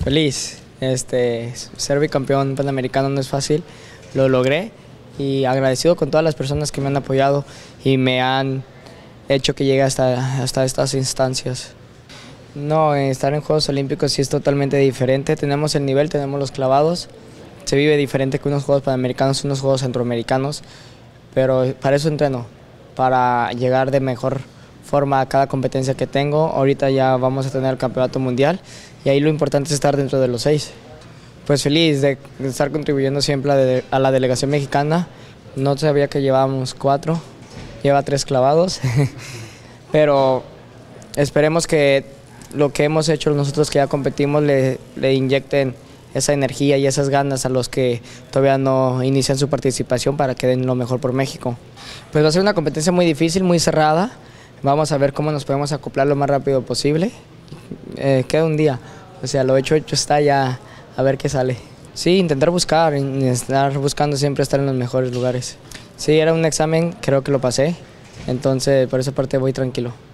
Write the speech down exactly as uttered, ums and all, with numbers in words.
Feliz, este, ser bicampeón panamericano no es fácil, lo logré y agradecido con todas las personas que me han apoyado y me han hecho que llegue hasta, hasta estas instancias. No, estar en Juegos Olímpicos sí es totalmente diferente, tenemos el nivel, tenemos los clavados, se vive diferente que unos Juegos Panamericanos, unos Juegos Centroamericanos, pero para eso entreno, para llegar de mejor forma a cada competencia que tengo. Ahorita ya vamos a tener el Campeonato Mundial y ahí lo importante es estar dentro de los seis. Pues feliz de estar contribuyendo siempre a, de, a la delegación mexicana. No sabía que llevábamos cuatro, lleva tres clavados, pero esperemos que lo que hemos hecho nosotros que ya competimos le, le inyecten esa energía y esas ganas a los que todavía no inician su participación para que den lo mejor por México. Pues va a ser una competencia muy difícil, muy cerrada. Vamos a ver cómo nos podemos acoplar lo más rápido posible. Eh, queda un día, o sea, lo hecho hecho está, ya a ver qué sale. Sí, intentar buscar, estar buscando siempre estar en los mejores lugares. Sí, era un examen, creo que lo pasé, entonces por esa parte voy tranquilo.